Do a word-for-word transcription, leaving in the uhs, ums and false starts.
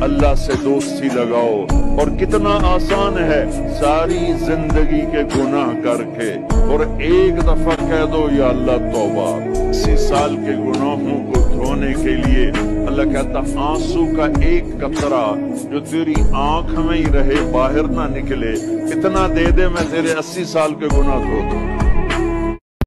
अल्लाह से दोस्ती लगाओ। और कितना आसान है सारी जिंदगी के गुनाह करके और एक दफा कह दो या अल्लाह तौबा। अस्सी साल के गुनाहों को धोने के लिए अल्लाह कहता आंसू का एक कतरा जो तेरी आंख में ही रहे, बाहर ना निकले, इतना दे दे मैं तेरे अस्सी साल के गुनाह धो दूं।